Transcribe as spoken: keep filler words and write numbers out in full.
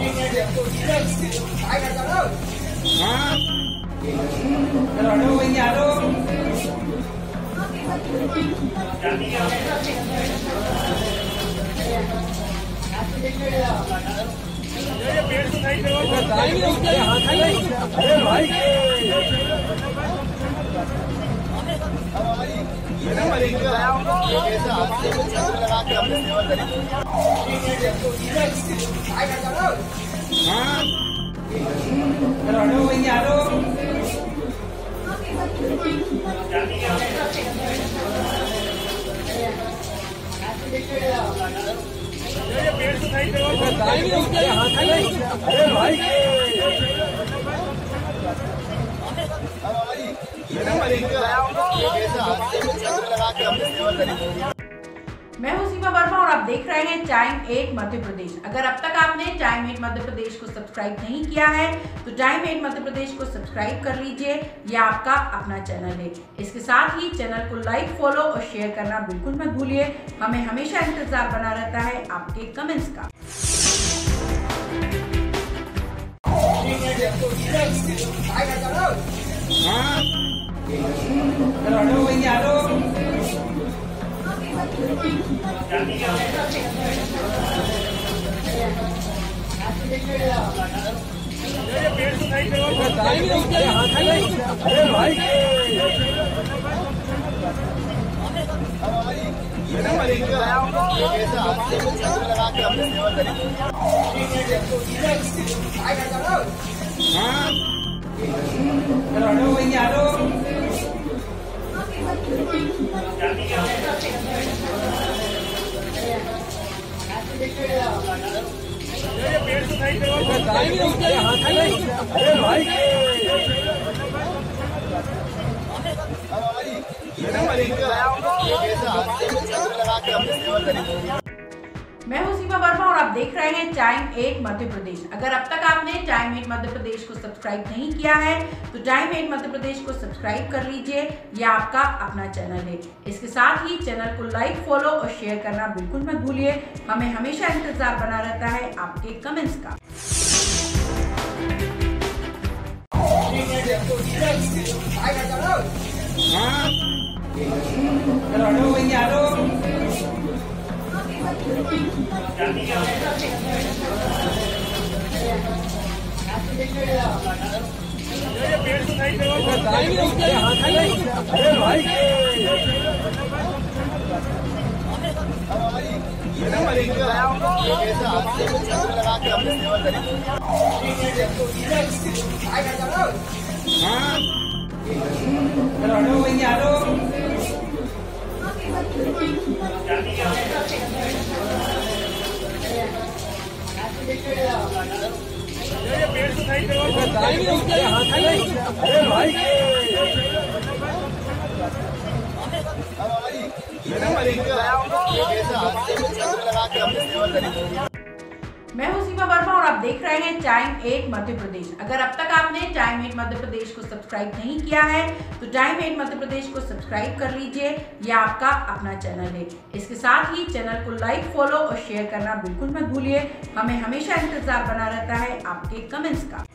मैं हूं सीमा वर्मा और आप देख रहे हैं टाइम एट मध्य प्रदेश। अगर अब तक आपने टाइम एट मध्य प्रदेश को सब्सक्राइब नहीं किया है तो टाइम एट मध्य प्रदेश को सब्सक्राइब कर लीजिए। यह आपका अपना चैनल है। इसके साथ ही चैनल को लाइक, फॉलो और शेयर करना बिल्कुल मत भूलिए। हमें हमेशा इंतजार बना रहता है आपके कमेंट्स का। मैं हूं सीमा वर्मा और आप देख रहे हैं टाइम एट मध्य प्रदेश। अगर अब तक आपने टाइम एट मध्य प्रदेश को सब्सक्राइब नहीं किया है तो टाइम एट मध्य प्रदेश को सब्सक्राइब कर लीजिए। यह आपका अपना चैनल है। इसके साथ ही चैनल को लाइक, फॉलो और शेयर करना बिल्कुल मत भूलिए। हमें हमेशा इंतजार बना रहता है आपके कमेंट्स का। मैं हूं सीमा वर्मा और आप देख रहे हैं टाइम एट मध्य प्रदेश। अगर अब तक आपने टाइम एट मध्य प्रदेश को सब्सक्राइब नहीं किया है तो टाइम एट मध्य प्रदेश को सब्सक्राइब कर लीजिए। यह आपका अपना चैनल है। इसके साथ ही चैनल को लाइक, फॉलो और शेयर करना बिल्कुल मत भूलिए। हमें हमेशा इंतजार बना रहता है आपके कमेंट्स का।